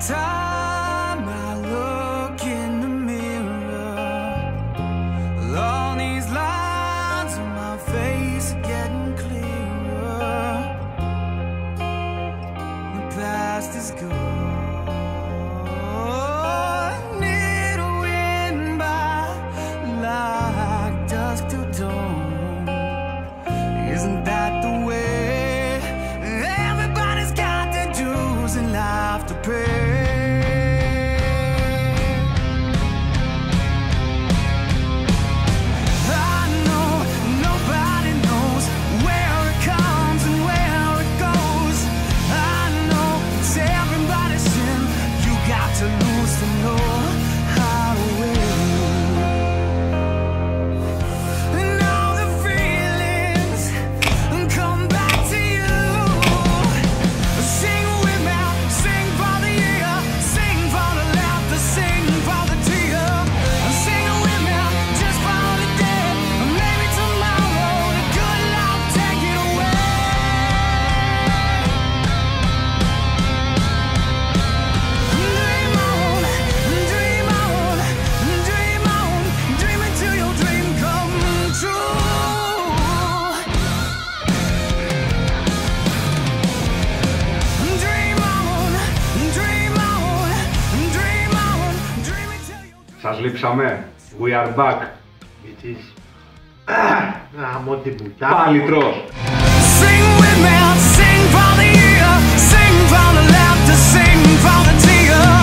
time I look in the mirror, along these lines on my face are getting clearer. The past is gone, it'll win by like dusk till dawn. Isn't that the way? Everybody's got their dues in life to pay. I know nobody knows where it comes and where it goes. I know it's everybody's sin. You got to lose to know how to win. And all the feelings come back to you. Sing with me, sing for the year, sing for the laughter, sing for the tear. Sing with me just for the day, maybe tomorrow the good Lord take it away. Dream on, dream on, dream on, dream until your dream come true. Dream on, dream on, dream on, dream until you. Σας λείψαμε. We are back. Bitches. Γαμώ την πουτά. Πάλι τρως. Sing with me, sing for the year, sing for the laughter, sing for the tear.